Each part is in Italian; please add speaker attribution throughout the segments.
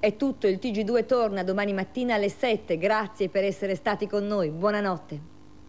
Speaker 1: È tutto, il TG2 torna domani mattina alle 7. Grazie per essere stati con noi. Buonanotte.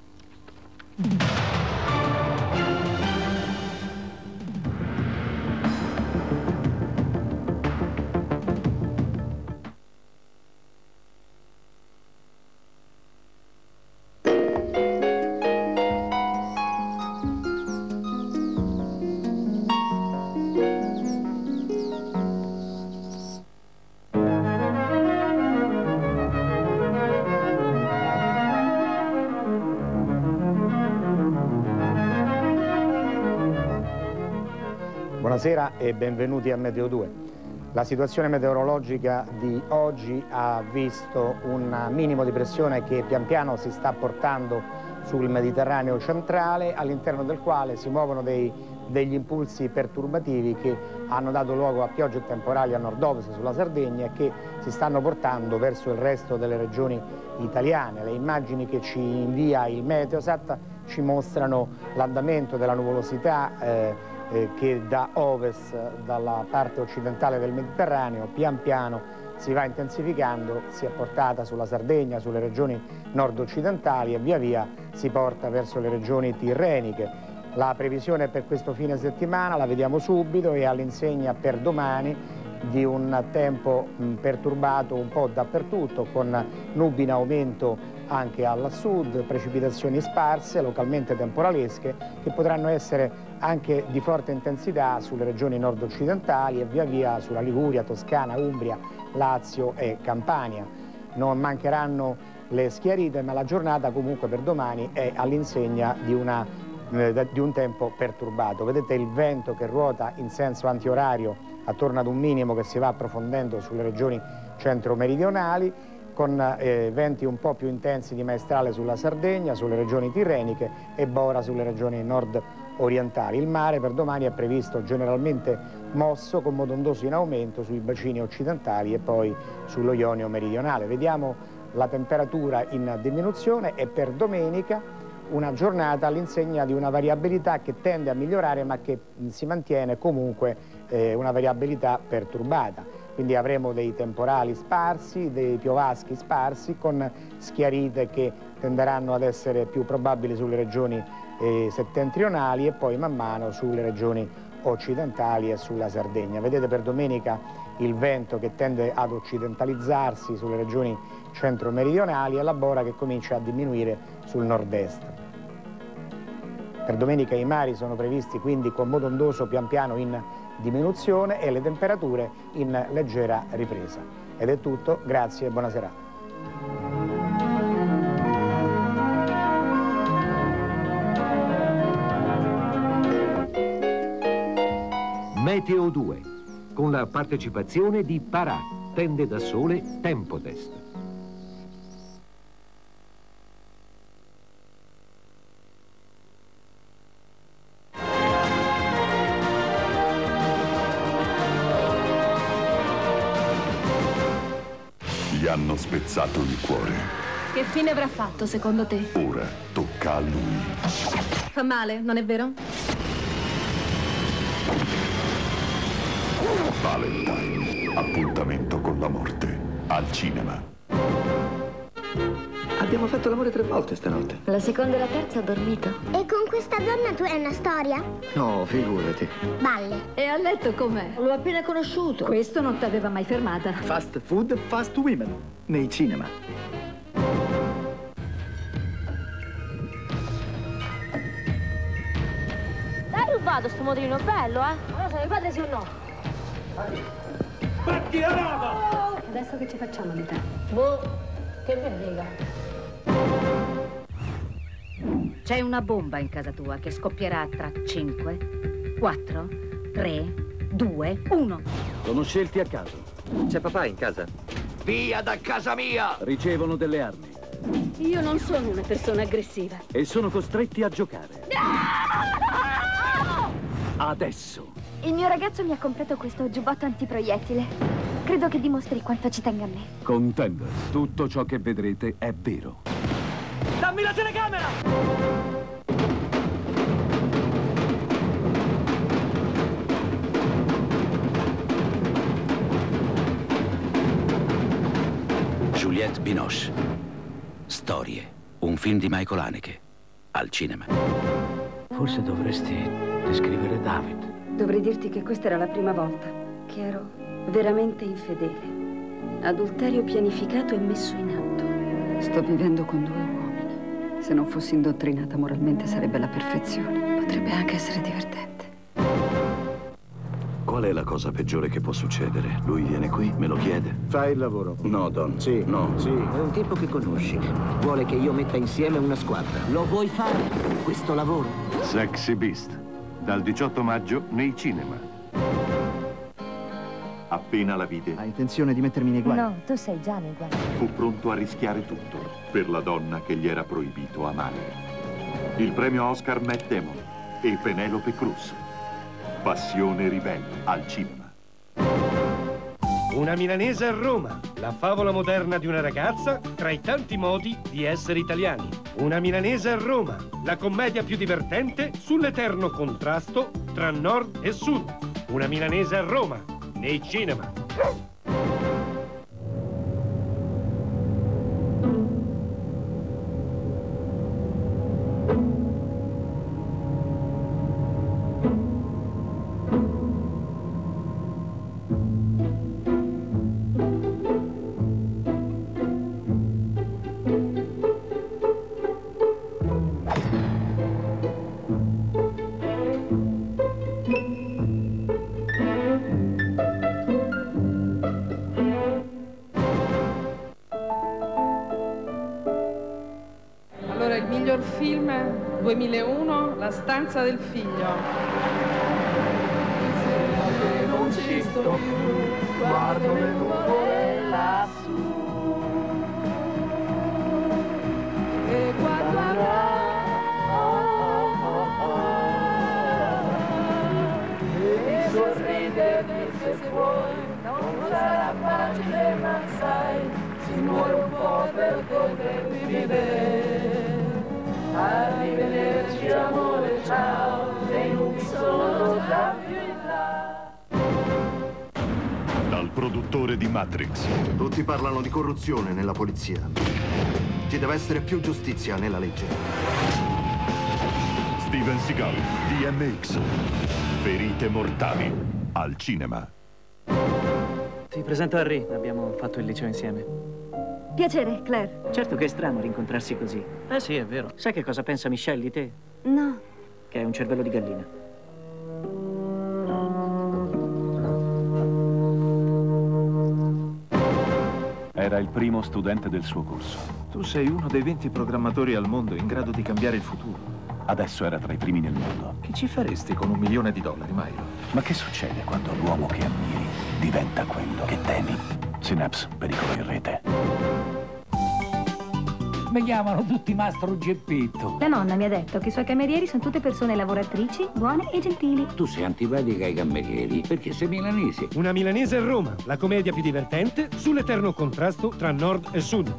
Speaker 2: Buonasera e benvenuti a Meteo 2. La situazione meteorologica di oggi ha visto un minimo di pressione che pian piano si sta portando sul Mediterraneo centrale, all'interno del quale si muovono degli impulsi perturbativi che hanno dato luogo a piogge e temporali a nord-ovest sulla Sardegna e che si stanno portando verso il resto delle regioni italiane. Le immagini che ci invia il Meteosat ci mostrano l'andamento della nuvolosità che da ovest, dalla parte occidentale del Mediterraneo, pian piano si va intensificando, si è portata sulla Sardegna, sulle regioni nord-occidentali e via via si porta verso le regioni tirreniche. La previsione per questo fine settimana la vediamo subito e all'insegna per domani di un tempo perturbato un po' dappertutto, con nubi in aumento anche al sud, precipitazioni sparse, localmente temporalesche, che potranno essere anche di forte intensità sulle regioni nord-occidentali e via via sulla Liguria, Toscana, Umbria, Lazio e Campania. Non mancheranno le schiarite, ma la giornata comunque per domani è all'insegna di un tempo perturbato. Vedete il vento che ruota in senso antiorario attorno ad un minimo che si va approfondendo sulle regioni centro-meridionali, con venti un po' più intensi di maestrale sulla Sardegna, sulle regioni tirreniche e Bora sulle regioni nord-orientali. Il mare per domani è previsto generalmente mosso, con modo ondoso in aumento sui bacini occidentali e poi sullo Ionio meridionale. Vediamo la temperatura in diminuzione e per domenica una giornata all'insegna di una variabilità che tende a migliorare ma che si mantiene comunque una variabilità perturbata. Quindi avremo dei temporali sparsi, dei piovaschi sparsi con schiarite che tenderanno ad essere più probabili sulle regioni settentrionali e poi man mano sulle regioni occidentali e sulla Sardegna. Vedete per domenica il vento che tende ad occidentalizzarsi sulle regioni centro-meridionali e la bora che comincia a diminuire sul nord-est. Per domenica i mari sono previsti quindi con modo ondoso pian piano in diminuzione e le temperature in leggera ripresa. Ed è tutto, grazie e buona serata.
Speaker 3: Meteo 2, con la partecipazione di Parà, tende da sole Tempotest.
Speaker 4: Gli hanno spezzato il cuore.
Speaker 5: Che fine avrà fatto, secondo te?
Speaker 4: Ora tocca a lui.
Speaker 5: Fa male, non è vero?
Speaker 4: Valentine. Appuntamento con la morte. Al cinema.
Speaker 6: Abbiamo fatto l'amore 3 volte stanotte.
Speaker 7: La seconda e la terza ho dormito.
Speaker 8: E con questa donna tu hai una storia?
Speaker 6: No, figurati.
Speaker 8: Balle.
Speaker 5: E a letto com'è?
Speaker 1: L'ho appena conosciuto.
Speaker 5: Questo non t'aveva mai fermata.
Speaker 6: Fast food, fast women. Nei cinema.
Speaker 7: L'hai rubato sto motorino bello, eh? Non lo so, mi padre sì o no?
Speaker 9: Batti la roba!
Speaker 5: Adesso che ci facciamo di te?
Speaker 7: Boh, che mi frega.
Speaker 10: C'è una bomba in casa tua che scoppierà tra 5, 4, 3, 2, 1.
Speaker 11: Sono scelti a caso.
Speaker 6: C'è papà in casa?
Speaker 9: Via da casa mia!
Speaker 11: Ricevono delle armi
Speaker 5: Io non sono una persona aggressiva.
Speaker 11: e sono costretti a giocare.
Speaker 5: No!
Speaker 11: Adesso.
Speaker 7: Il mio ragazzo mi ha comprato questo giubbotto antiproiettile. Credo che dimostri quanto ci tenga a me.
Speaker 11: Contender, tutto ciò che vedrete è vero.
Speaker 9: Dammi la telecamera!
Speaker 12: Juliette Binoche. Storie, un film di Michael Haneke, al cinema.
Speaker 13: Forse dovresti descrivere David.
Speaker 5: Dovrei dirti che questa era la prima volta che ero veramente infedele. Adulterio pianificato e messo in atto. Sto vivendo con 2 uomini. Se non fossi indottrinata moralmente sarebbe la perfezione. Potrebbe anche essere divertente.
Speaker 14: Qual è la cosa peggiore che può succedere? Lui viene qui, me lo chiede.
Speaker 15: Fai il lavoro.
Speaker 14: No, Don.
Speaker 15: Sì.
Speaker 14: No.
Speaker 15: Sì.
Speaker 16: È un tipo che conosci. Vuole che io metta insieme una squadra. Lo vuoi fare, questo lavoro?
Speaker 4: Sexy Beast, dal 18 maggio nei cinema.
Speaker 6: Appena la vide,
Speaker 15: Hai intenzione di mettermi nei guai?
Speaker 1: No, tu sei già nei guai.
Speaker 4: Fu pronto a rischiare tutto per la donna che gli era proibito amare. Il premio Oscar Matt Damon e Penelope Cruz. Passione ribelle al cinema.
Speaker 17: Una milanese a Roma, la favola moderna di una ragazza tra i tanti modi di essere italiani. Una milanese a Roma, la commedia più divertente sull'eterno contrasto tra nord e sud. Una milanese a Roma, nei cinema.
Speaker 18: Allora, il miglior film 2001, La stanza del figlio.
Speaker 9: Non ci sto più, guardo le nuvole lassù. E quando avrà e sorridere se vuoi, non sarà facile ma sai, si muore un po' per poter vivere. Arrivederci amore, ciao, e non sono già più in là.
Speaker 4: Dal produttore di Matrix.
Speaker 15: Tutti parlano di corruzione nella polizia. Ci deve essere più giustizia nella legge.
Speaker 4: Steven Seagal, DMX. Ferite mortali, al cinema.
Speaker 19: Ti presento Harry, abbiamo fatto il liceo insieme.
Speaker 5: Piacere, Claire.
Speaker 19: Certo che è strano rincontrarsi così. Eh sì, è vero. Sai che cosa pensa Michelle di te?
Speaker 5: No.
Speaker 19: Che è un cervello di gallina.
Speaker 11: Era il primo studente del suo corso.
Speaker 6: Tu sei uno dei 20 programmatori al mondo in grado di cambiare il futuro.
Speaker 11: Adesso era tra i primi nel mondo.
Speaker 6: Che ci faresti con $1 milione, Milo?
Speaker 11: Ma che succede quando l'uomo che ammiri diventa quello che temi? Synapse, pericolo in rete.
Speaker 20: Mi chiamano tutti Mastro Geppetto.
Speaker 5: La nonna mi ha detto che i suoi camerieri sono tutte persone lavoratrici, buone e gentili.
Speaker 12: Tu sei antipatica ai camerieri perché sei milanese.
Speaker 17: Una milanese a Roma, la commedia più divertente sull'eterno contrasto tra nord e sud.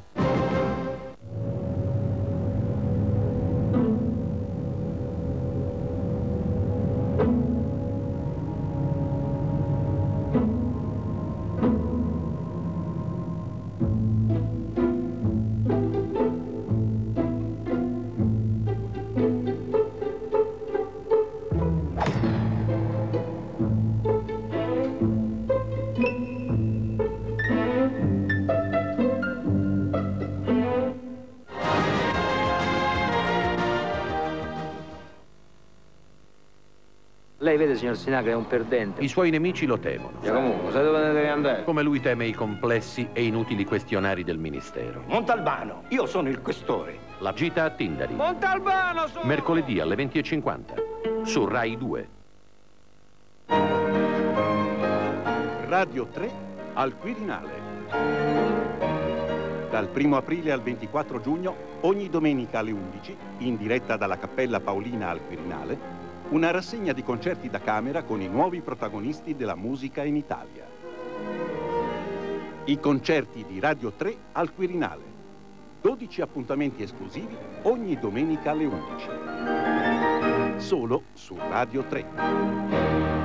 Speaker 21: Lei vede, signor Sinacre, è un perdente.
Speaker 22: I suoi nemici lo temono.
Speaker 21: Giacomo, sai dove deve andare?
Speaker 22: Come lui teme i complessi e inutili questionari del Ministero.
Speaker 16: Montalbano, io sono il questore.
Speaker 22: La gita a Tindari.
Speaker 9: Montalbano sono!
Speaker 22: Mercoledì alle 20:50 su Rai 2.
Speaker 23: Radio 3 al Quirinale. Dal 1 aprile al 24 giugno, ogni domenica alle 11, in diretta dalla Cappella Paolina al Quirinale, una rassegna di concerti da camera con i nuovi protagonisti della musica in Italia. I concerti di Radio 3 al Quirinale. 12 appuntamenti esclusivi ogni domenica alle 11. Solo su Radio 3.